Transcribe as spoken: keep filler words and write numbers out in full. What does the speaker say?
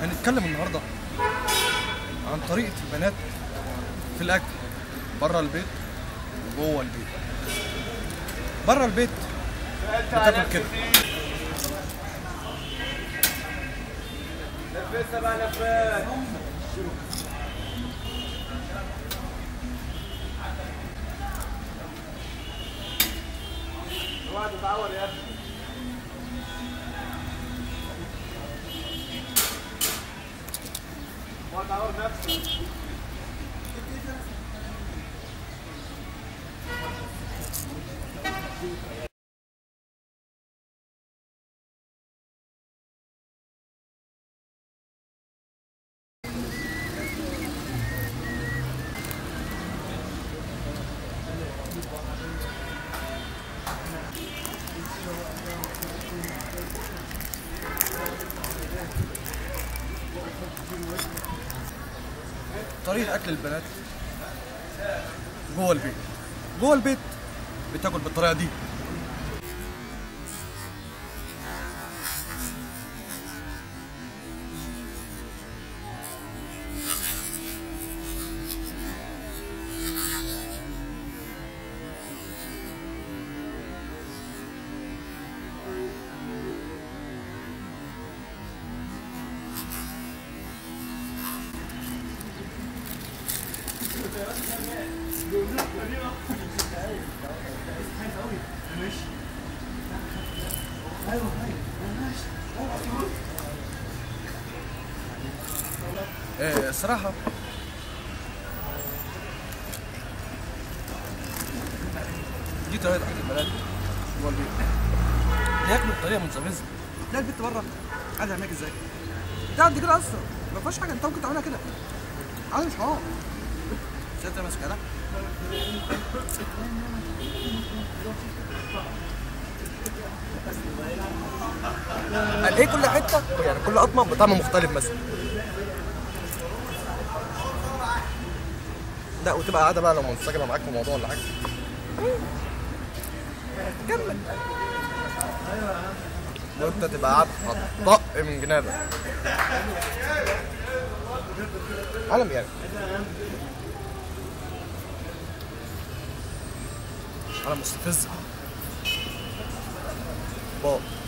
هنتكلم النهارده عن طريقة البنات في الأكل بره البيت وجوه البيت. بره البيت بتاكل كده، نفسها بقى نفاس. اوعى تتعور يا ابني. اوعى تعور نفسك. طريقة أكل البنات جوه البيت. جوه البيت بتاكل بالطريقة دي. آه، الصراحة دي طريقة أكل البنات جوه البيت. بياكلوا بطريقة مستفزة. تلاقي البنت بره قاعدة هناك ازاي؟ تقعد كده أصلا ما فيهاش حاجة، أنت ممكن تعملها كده عادي، مش حرام. شايف ماسك كده؟ قال ايه كل حته يعني كل قطمه بطعم مختلف مثلا. لا وتبقى قاعده بقى لو منسجمه معاك في موضوع ولا حاجه كمل، وانت تبقى قاعد هتطق من جنابك علم يعني. علم مستفز. باء